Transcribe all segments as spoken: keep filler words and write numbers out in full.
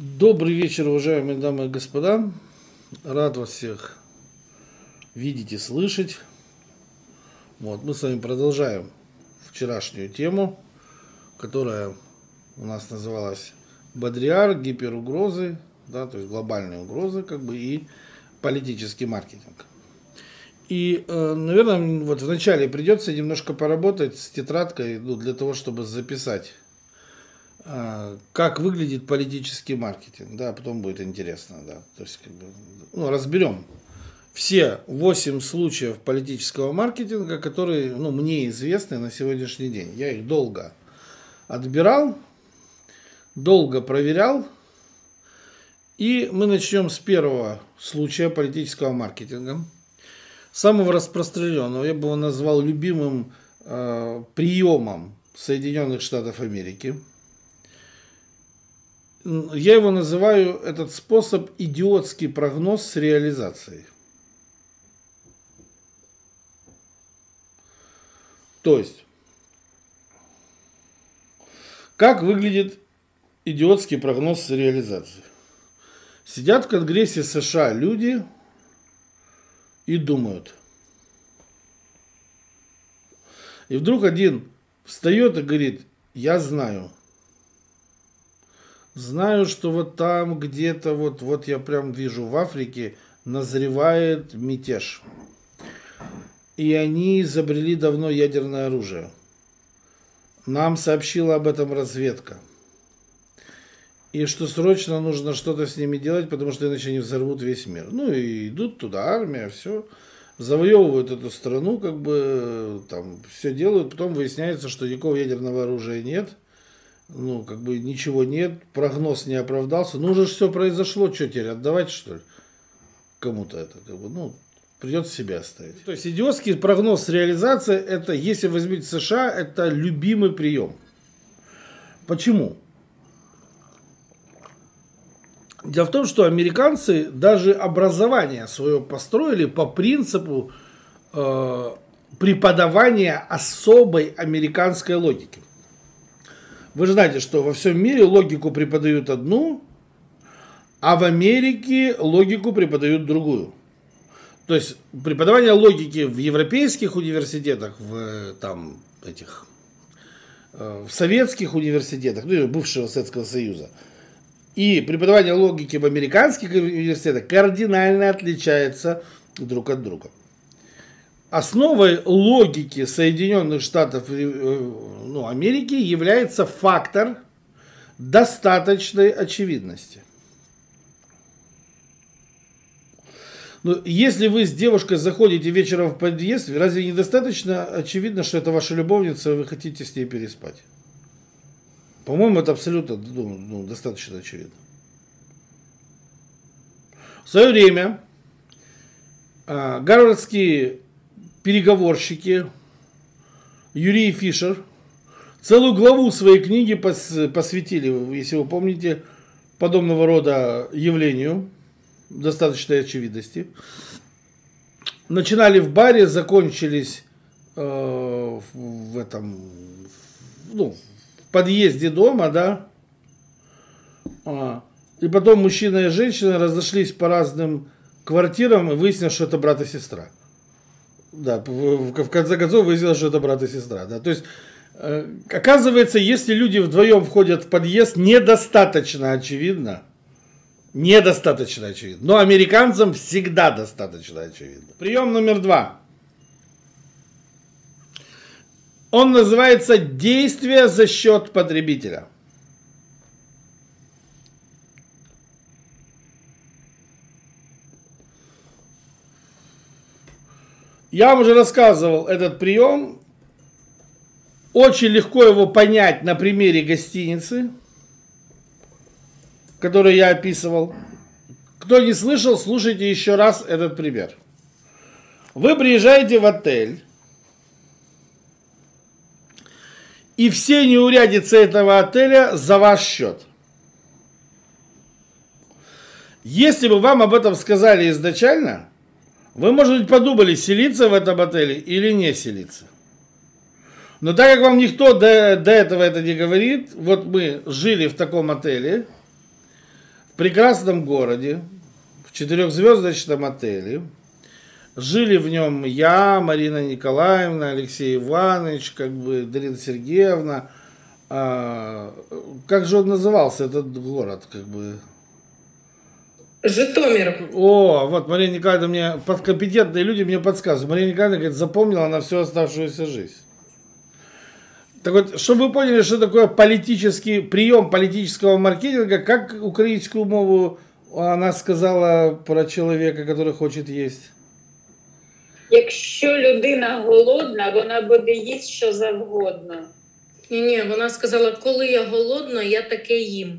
Добрый вечер, уважаемые дамы и господа. Рад вас всех видеть и слышать. Вот, мы с вами продолжаем вчерашнюю тему, которая у нас называлась Бодрияр, гиперугрозы, да, то есть глобальные угрозы, как бы, и политический маркетинг. И, наверное, вот вначале придется немножко поработать с тетрадкой, ну, для того, чтобы записать, как выглядит политический маркетинг, да, а потом будет интересно, да, то есть, как бы, ну, разберем все восемь случаев политического маркетинга, которые, ну, мне известны на сегодняшний день. Я их долго отбирал, долго проверял, и мы начнем с первого случая политического маркетинга, самого распространенного. Я бы его назвал любимым э, приемом Соединенных Штатов Америки. Я его называю, этот способ, идиотский прогноз с реализацией. То есть, как выглядит идиотский прогноз с реализацией? Сидят в Конгрессе США люди и думают. И вдруг один встает и говорит: я знаю. Знаю, что вот там где-то, вот, вот я прям вижу, в Африке назревает мятеж. И они изобрели давно ядерное оружие. Нам сообщила об этом разведка. И что срочно нужно что-то с ними делать, потому что иначе они взорвут весь мир. Ну и идут туда, армия, все. Завоевывают эту страну, как бы там все делают. Потом выясняется, что никакого ядерного оружия нет. Ну, как бы ничего нет, прогноз не оправдался. Ну, уже все произошло, что теперь, отдавать, что ли, кому-то это, как бы, ну, придется себя оставить. То есть, идиотский прогноз реализации, это, если возьмите США, это любимый прием. Почему? Дело в том, что американцы даже образование свое построили по принципу э, преподавания особой американской логики. Вы же знаете, что во всем мире логику преподают одну, а в Америке логику преподают другую. То есть преподавание логики в европейских университетах, в, там, этих, в советских университетах, ну, бывшего Советского Союза, и преподавание логики в американских университетах кардинально отличается друг от друга. Основой логики Соединенных Штатов, ну, Америки является фактор достаточной очевидности. Но если вы с девушкой заходите вечером в подъезд, разве недостаточно очевидно, что это ваша любовница, и вы хотите с ней переспать? По-моему, это абсолютно, ну, достаточно очевидно. В свое время гарвардские переговорщики Юрий и Фишер целую главу своей книги посвятили, если вы помните, подобного рода явлению достаточной очевидности. Начинали в баре, закончились э, в этом, ну, в подъезде дома, да. А, и потом мужчина и женщина разошлись по разным квартирам и выяснилось, что это брат и сестра. Да, в конце концов выяснилось, что это брат и сестра. Да. То есть, э, оказывается, если люди вдвоем входят в подъезд, недостаточно очевидно. Недостаточно очевидно. Но американцам всегда достаточно очевидно. Прием номер два. Он называется «Действие за счет потребителя». Я вам уже рассказывал этот прием. Очень легко его понять на примере гостиницы, который я описывал. Кто не слышал, слушайте еще раз этот пример. Вы приезжаете в отель, и все неурядицы этого отеля за ваш счет. Если бы вам об этом сказали изначально, вы, может быть, подумали, селиться в этом отеле или не селиться. Но так как вам никто до, до этого это не говорит, вот мы жили в таком отеле, прекрасном городе, в четырехзвездочном отеле. Жили в нем я, Марина Николаевна, Алексей Иванович, как бы Дарина Сергеевна. А, как же он назывался, этот город, как бы? Житомир. О, вот Марина Николаевна мне, подкомпетентные люди мне подсказывают. Марина Николаевна, говорит, запомнила на всю оставшуюся жизнь. Так вот, чтобы вы поняли, что такое политический прием политического маркетинга, как украинскую мову она сказала про человека, который хочет есть. Якщо людина голодна, вона буде їсти що завгодно. Ні, ні, вона сказала, коли я голодна, я таке їм.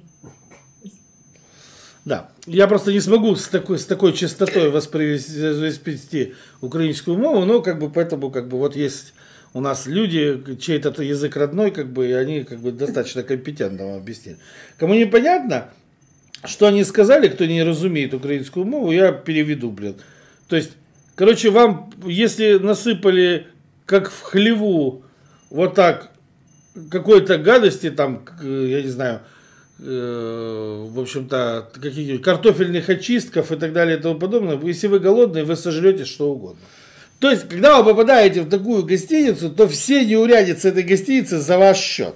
Да, я просто не смогу с такой, с такой частотой воспроизвести украинскую мову, но как бы поэтому как бы вот есть у нас люди, чей-то язык родной, как бы, и они как бы достаточно компетентно вам объяснили. Кому непонятно, что они сказали, кто не разумеет украинскую мову, я переведу, блин. То есть, короче, вам, если насыпали, как в хлеву, вот так, какой-то гадости, там, я не знаю, э, в общем-то, каких-нибудь картофельных очистков и так далее и тому подобное, если вы голодные, вы сожрете что угодно. То есть, когда вы попадаете в такую гостиницу, то все неурядицы этой гостиницы за ваш счет.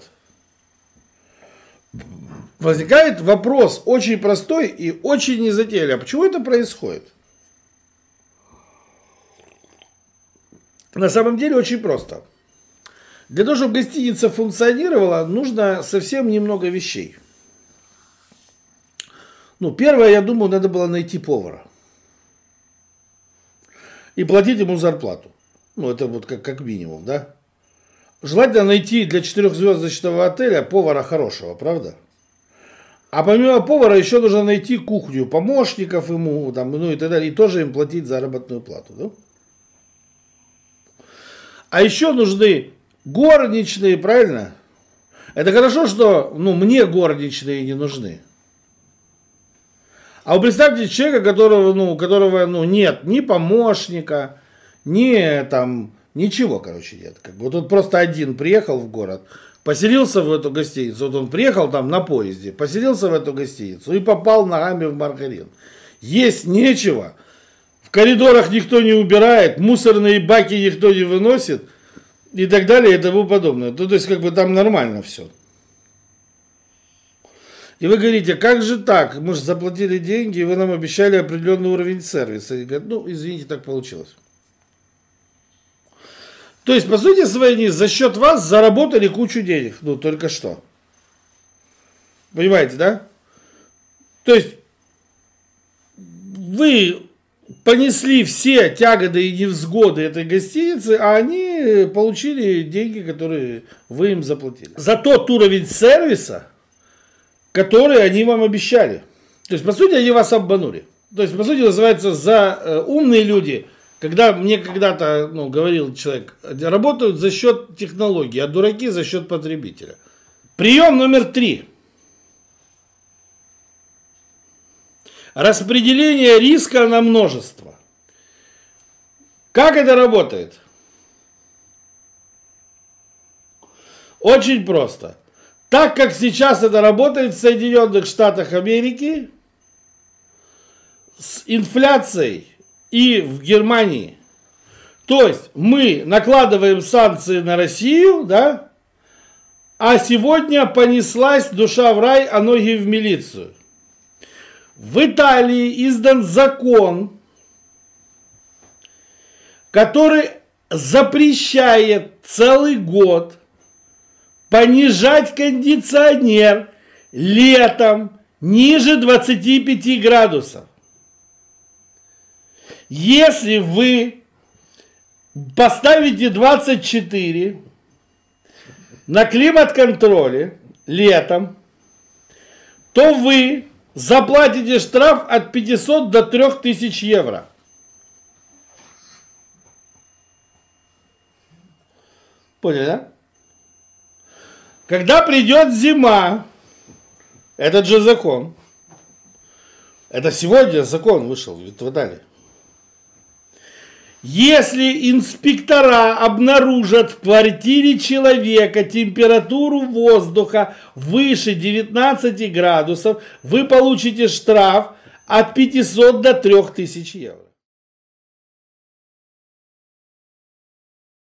Возникает вопрос очень простой и очень незатейливый. А почему это происходит? На самом деле очень просто. Для того, чтобы гостиница функционировала, нужно совсем немного вещей. Ну, первое, я думаю, надо было найти повара. И платить ему зарплату. Ну, это вот как, как минимум, да? Желательно найти для четырехзвездочного отеля повара хорошего, правда? А помимо повара еще нужно найти кухню, помощников ему, там, ну и так далее, и тоже им платить заработную плату, да? А еще нужны горничные, правильно? Это хорошо, что, ну, мне горничные не нужны. А вы представьте человека, которого, ну, у которого, ну, нет ни помощника, ни там, ничего, короче, нет. Как бы, вот он просто один приехал в город, поселился в эту гостиницу, вот он приехал там на поезде, поселился в эту гостиницу и попал ногами в маргарин. Есть нечего, в коридорах никто не убирает, мусорные баки никто не выносит и так далее и тому подобное. То, то есть, как бы там нормально все. И вы говорите, как же так? Мы же заплатили деньги, и вы нам обещали определенный уровень сервиса. И говорят, ну, извините, так получилось. То есть, по сути своей, они за счет вас заработали кучу денег. Ну, только что. Понимаете, да? То есть, вы понесли все тяготы и невзгоды этой гостиницы, а они получили деньги, которые вы им заплатили. За тот уровень сервиса, которые они вам обещали. То есть, по сути, они вас обманули. То есть, по сути, называется, за э, умные люди, когда мне когда-то, ну, говорил человек, работают за счет технологий, а дураки за счет потребителя. Прием номер три. Распределение риска на множество. Как это работает? Очень просто. Так как сейчас это работает в Соединенных Штатах Америки, с инфляцией и в Германии. То есть мы накладываем санкции на Россию, да, а сегодня понеслась душа в рай, а ноги в милицию. В Италии издан закон, который запрещает целый год понижать кондиционер летом ниже двадцати пяти градусов. Если вы поставите двадцать четыре на климат-контроле летом, то вы заплатите штраф от пятисот до трёх тысяч евро. Поняли, да? Когда придет зима, этот же закон, это сегодня закон вышел в Италии. Если инспектора обнаружат в квартире человека температуру воздуха выше девятнадцати градусов, вы получите штраф от пятисот до трёх тысяч евро.